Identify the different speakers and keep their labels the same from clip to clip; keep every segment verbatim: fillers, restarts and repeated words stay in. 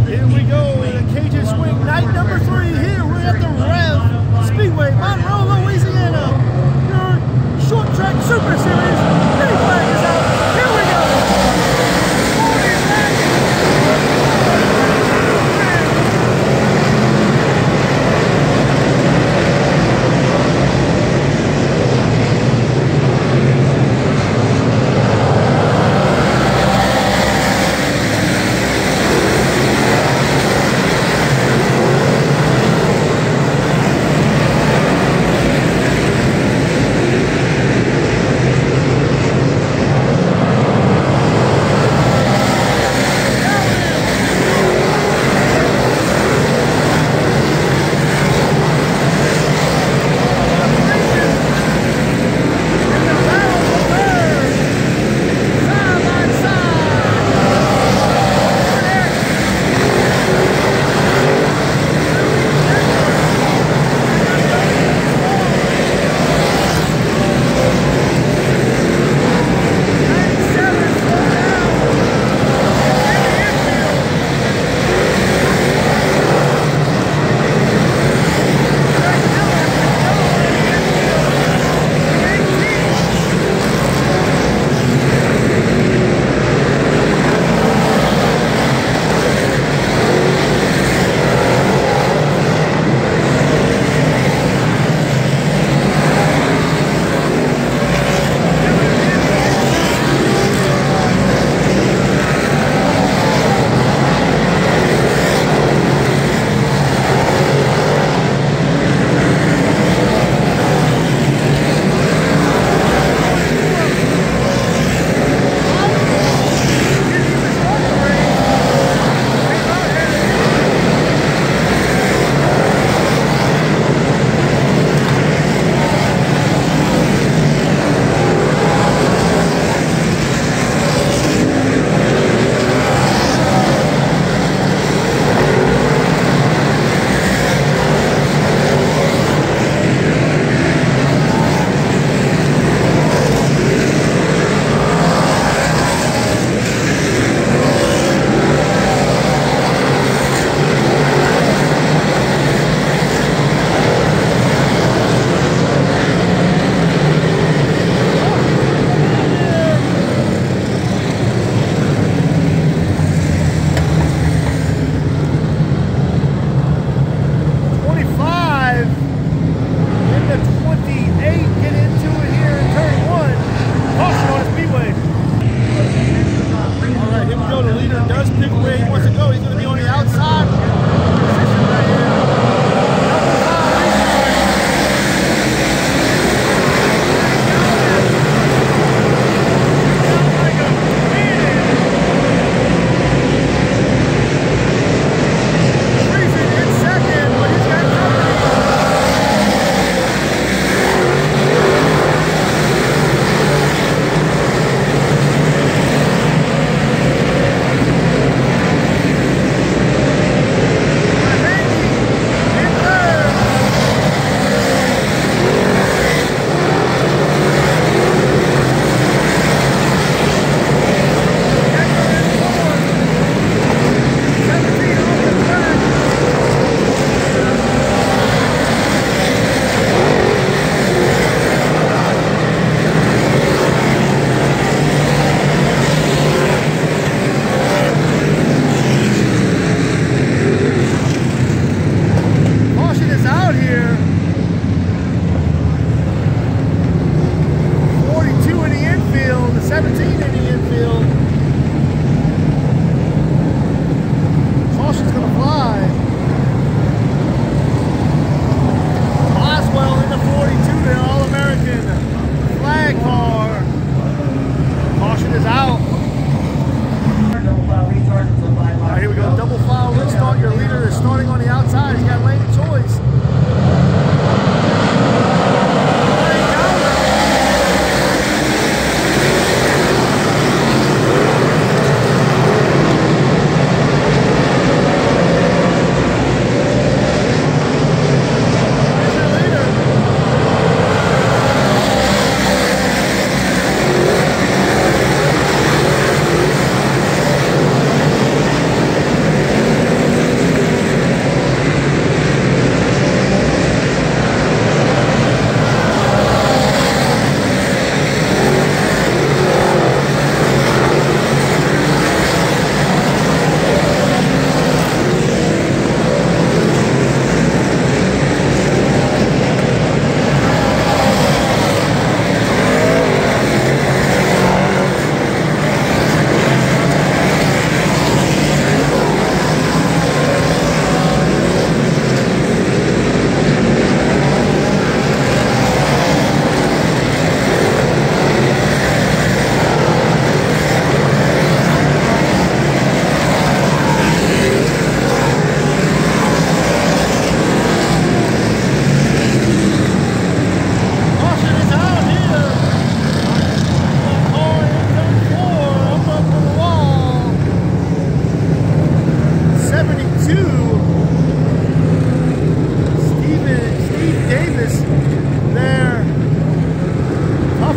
Speaker 1: Here we go, the Cajun Swing, night number three. Here we're at the Rev Speedway, Monroe, Louisiana. Your short track super series. Mini flag is out. Here we go.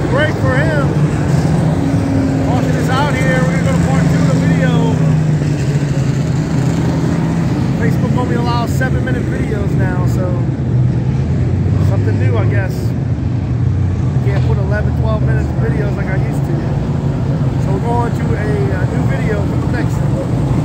Speaker 1: break for him. Caution is out here. We're gonna go to part two of the video. Facebook only allows seven minute videos now, so something new, I guess. Can't put eleven, twelve minutes videos like I used to. So we're going to a, a new video for the next one.